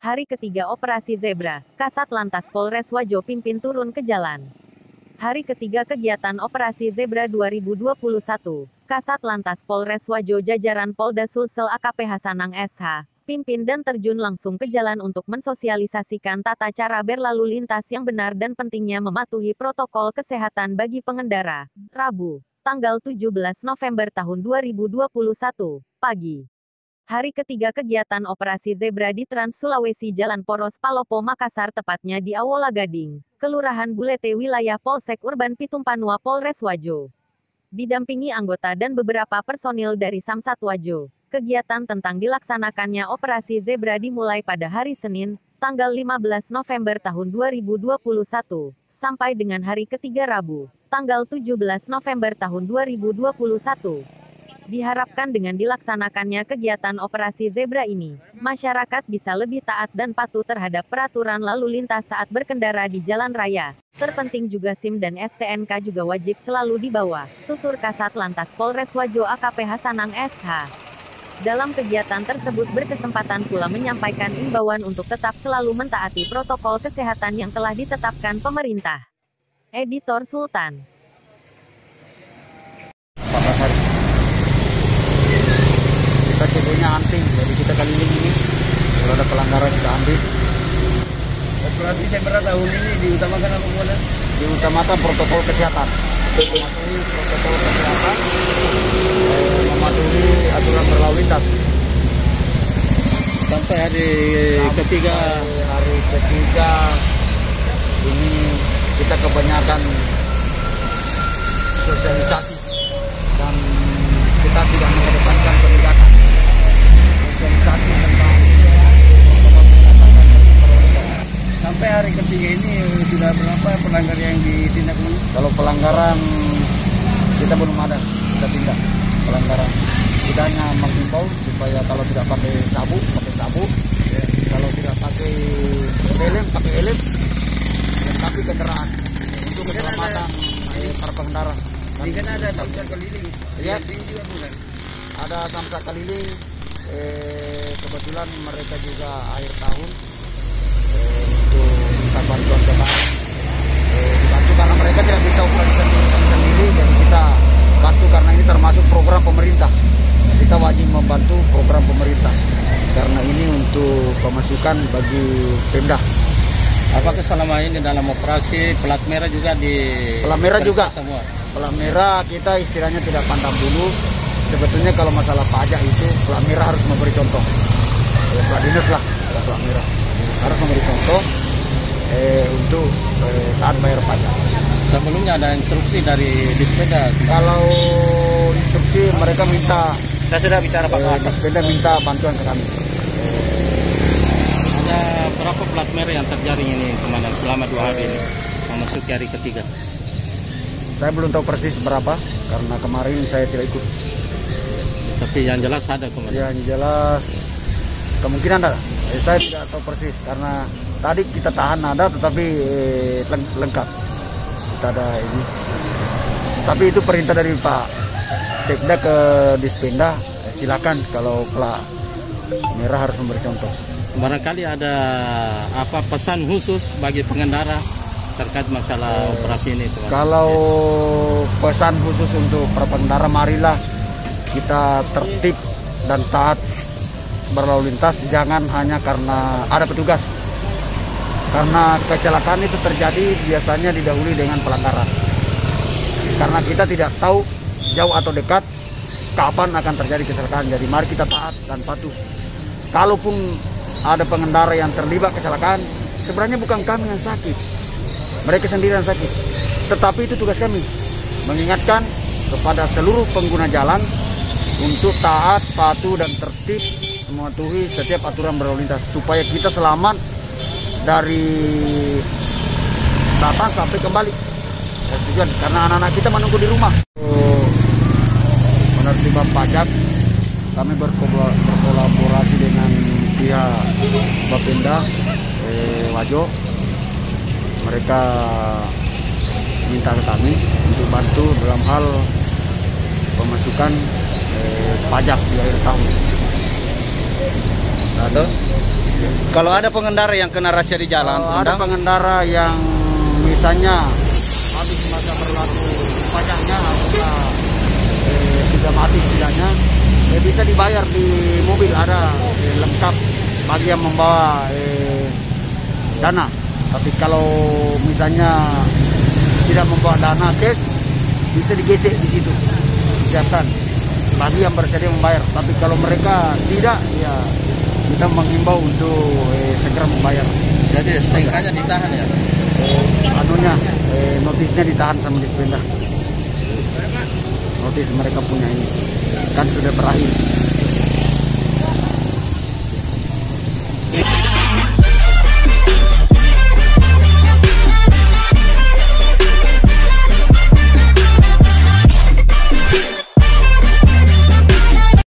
Hari ketiga Operasi Zebra, Kasat Lantas Polres Wajo pimpin turun ke jalan. Hari ketiga kegiatan Operasi Zebra 2021, Kasat Lantas Polres Wajo jajaran Polda Sulsel AKP Hasanang SH, pimpin dan terjun langsung ke jalan untuk mensosialisasikan tata cara berlalu lintas yang benar dan pentingnya mematuhi protokol kesehatan bagi pengendara. Rabu, tanggal 17 November tahun 2021, pagi. Hari ketiga kegiatan Operasi Zebra di Trans Sulawesi Jalan Poros Palopo Makassar tepatnya di Awola Gading, Kelurahan Bulete wilayah Polsek Urban Pitumpanua Polres Wajo. Didampingi anggota dan beberapa personil dari Samsat Wajo, kegiatan tentang dilaksanakannya Operasi Zebra dimulai pada hari Senin, tanggal 15 November tahun 2021, sampai dengan hari ketiga Rabu, tanggal 17 November tahun 2021. Diharapkan dengan dilaksanakannya kegiatan Operasi Zebra ini, masyarakat bisa lebih taat dan patuh terhadap peraturan lalu lintas saat berkendara di jalan raya. Terpenting juga SIM dan STNK juga wajib selalu dibawa, tutur Kasat Lantas Polres Wajo AKP Hasanang SH. Dalam kegiatan tersebut berkesempatan pula menyampaikan imbauan untuk tetap selalu mentaati protokol kesehatan yang telah ditetapkan pemerintah. Editor Sultan. Kita contohnya hunting, jadi kita keliling ini kalau ada pelanggaran kita ambil. Operasi Zebra tahun ini diutamakan apa kemudian? Diutamakan protokol kesehatan, mematuhi protokol kesehatan, mematuhi aturan berlalu lintas. Sampai hari ketiga ini kita kebanyakan sosialisasi dan kita tidak mengedepankan penindakan. Sosialisasi tentang sampai hari ketiga ini sudah berapa pelanggar yang ditindak? Kalau pelanggaran kita belum ada, kita tindak pelanggaran. Kita hanya menghimbau supaya kalau tidak pakai sabu, ya. Kalau tidak pakai helm, tapi kendaraan untuk keselamatan para pengendara. Ini kan ada samsat keliling, ya. Juga bukan? Ada samsat keliling. Kebetulan mereka juga akhir tahun untuk minta bantuan ke kami. Dibantu karena mereka tidak bisa operasi sendiri, jadi kita bantu karena ini termasuk program pemerintah. Kita wajib membantu program pemerintah karena ini untuk pemasukan bagi Pemda. Apakah selama ini dalam operasi pelat merah juga pelat merah juga semua? Pelat merah kita istilahnya tidak pandang dulu. Sebetulnya kalau masalah pajak itu pelat merah harus memberi contoh. Plat dinas lah, pelat merah harus memberi contoh untuk taat bayar pajak. Sebelumnya ada instruksi dari Dispenda. Kalau instruksi mereka minta, Saya sudah bicara Pak Dispenda minta bantuan ke kami. Ada berapa plat merah yang terjaring ini Komandan selama 2 hari ini memasuki hari ketiga? Saya belum tahu persis berapa karena kemarin saya tidak ikut. Tapi yang jelas ada Komandan. Ya, yang jelas kemungkinan ada. Saya tidak tahu persis karena tadi kita tahan ada tetapi lengkap. Kita ada ini. Tapi itu perintah dari Pak Sekda ke Dispenda. Silakan kalau plat merah harus memberi contoh. Barangkali ada apa pesan khusus bagi pengendara terkait masalah operasi ini Komandan? Kalau pesan khusus untuk para pengendara, marilah kita tertib dan taat berlalu lintas, jangan hanya karena ada petugas. Karena kecelakaan itu terjadi biasanya didahului dengan pelanggaran. Karena kita tidak tahu jauh atau dekat kapan akan terjadi kecelakaan. Jadi mari kita taat dan patuh. Kalaupun ada pengendara yang terlibat kecelakaan, sebenarnya bukan kami yang sakit, mereka sendiri yang sakit. Tetapi itu tugas kami, mengingatkan kepada seluruh pengguna jalan untuk taat, patuh, dan tertib mematuhi setiap aturan berlalu lintas supaya kita selamat dari datang sampai kembali dan tujuan. Karena anak-anak kita menunggu di rumah. Penertiban pajak, kami berkolaborasi dengan pihak Bapenda Wajo. Mereka minta ke kami untuk bantu dalam hal pemasukan pajak di akhir tahun. Atau kalau ada pengendara yang kena razia di jalan, kalau ada pengendara yang misalnya habis masa berlaku pajaknya atau sudah mati setidaknya, bisa dibayar di mobil, ada lengkap bagi yang membawa dana. Tapi kalau misalnya tidak membawa dana cash, bisa digesek di situ, disiapkan bagi yang bersedia membayar. Tapi kalau mereka tidak, ya kita menghimbau untuk segera membayar. Jadi STNK-nya ditahan ya? Notisnya ditahan sama Dispenda. Notis mereka punya ini kan sudah berakhir.